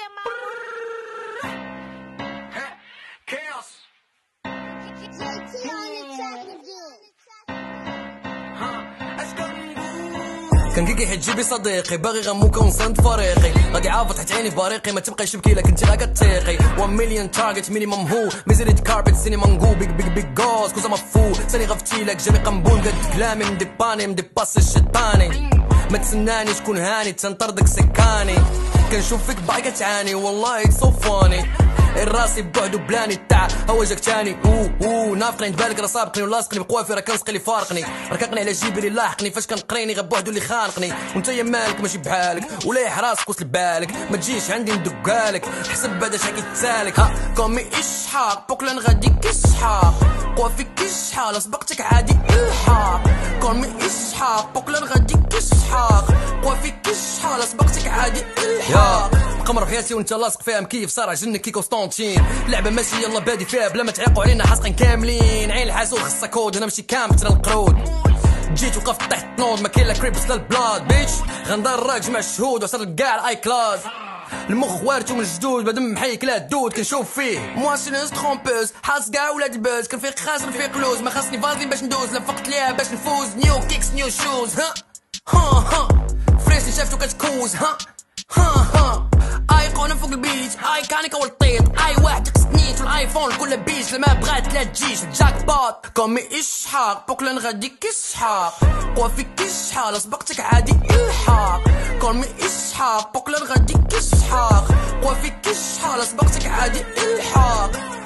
كان كيكي حيت جيبي صديقي باغي غموكا ونصند فريقي غادي عافط حيت عيني فريقي ما تبقايش تبكي لك انت غا كتيقي 1 مليون تارجت مينيمم هو ميزريد كاربت سينما نغو بيك بيك بيك جوز كوزا مفو ثاني غفتي لك جامي قنبول قد كلامي مديباني مديباسي الشيطاني ما تسناني شكون هاني تنطردك سكاني كنشوف فيك باغي كتعاني والله اتس سو فاني الراسي ببعدو بلاني تاع هواجك تاني نافقني عند بالك راه سابقني ولاصقني بقوافي راه كنسقي لي فارقني ركقني على جيبي اللي لاحقني فاش كنقريني غير بوحدو اللي خانقني وانت يا مالك ماشي بحالك ولايح راسك وصل بالك ما تجيش عندي ندقالك حسب بعدا شحال كيتسالك ها كومي اسحاق بوكلان غادي كيسحاق قوافي كيسحاق سبقتك عادي الحاق كومي اسحاق بوكلان غادي كيسحاق قوافي كيسحاق سبقتك عادي الحاق قمر حياتي وانت لاصق فيها مكيف صار جنك كي قسطنطين لعبه ماشي يلا بادي فيها بلا ما تعيقوا علينا حاسقين كاملين عين الحاسوب خصها كود انا ماشي كامل ترى القرود جيت وقفت تحت نوض ما كاين لا كريبس لا البلاد بيتش غندرك جمع الشهود وصل كاع الاي كلاس المخ وارتو من الجدود بعد محيك لا الدود كنشوف فيه مواسينيز ترومبوز حاس كاع ولاد الباز كنفيق خاسر فيق لوز ما خاصني فازلين باش ندوز لا فقت ليها باش نفوز نيو كيكس نيو شوز ها فريسي شافتو كتكوز ها ايقونه فوق البيت ايكانيك اول طيط اي واحد يقصنيت والايفون كله بيش لما بغات لا تجيش جاك بوت كومي اسحاق بوكلان غادي كيسحاق قوافي كيسحاق سبقتك عادي الحاق كومي اسحاق بوكلان غادي كيسحاق قوافي كيسحاق سبقتك عادي الحاق